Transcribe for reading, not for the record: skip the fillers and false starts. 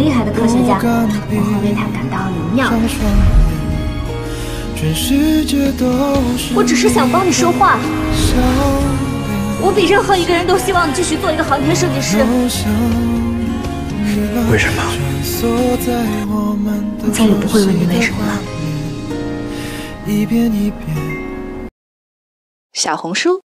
厉害的科学家，我会为他感到荣耀。我只是想帮你说话。我比任何一个人都希望你继续做一个航天设计师。 为什么？ 我再也不会问你为什么了。 小红书